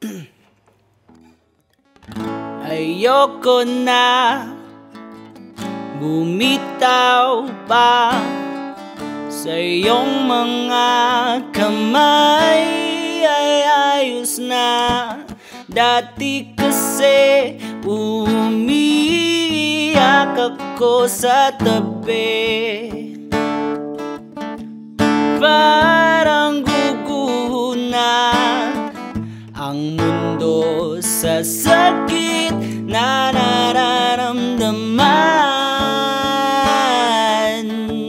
Ayoko na bumitaw pa sa iyong mga kamay. Ay ayos na, dati kasi umiiyak ako sa tabi. Parang guguho na ang mundo sa sakit na nararamdaman.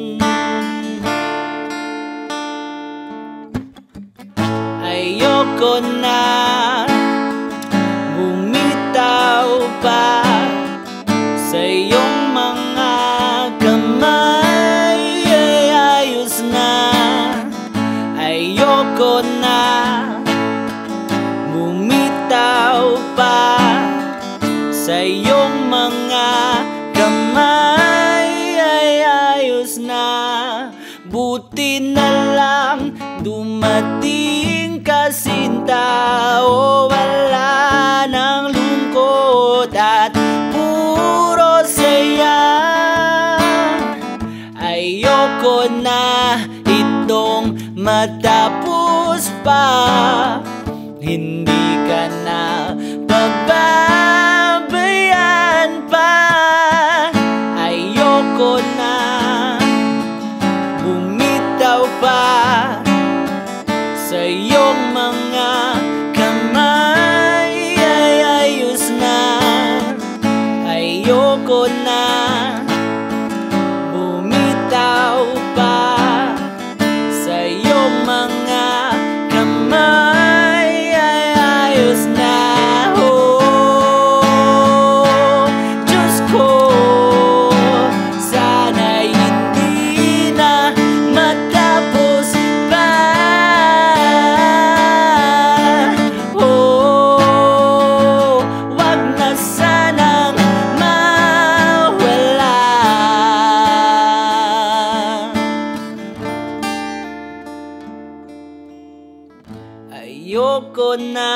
Ayoko na bumitaw pa sa iyong mga kamay. Ay ayos na, ayoko na bumitaw pa sa iyong mga kamay. Ay ayos na, buti na lang dumating ka sinta. O wala ng lungkot at puro saya. Ayoko na itong matapos pa, hindi ka na pababayaan pa. Ayoko na bumitaw pa sa iyong mga kamay. Ay ayos na, ayoko na bumitaw pa sa iyong mga kamay. Ay ayos na, oh Diyos ko, sana hindi na matapos pa. Oh, wag na sanang mawala. Ayoko na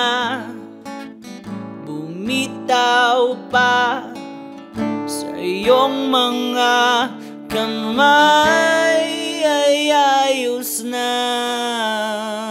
bumitaw pa sa iyong mga kamay. Ay ayos na.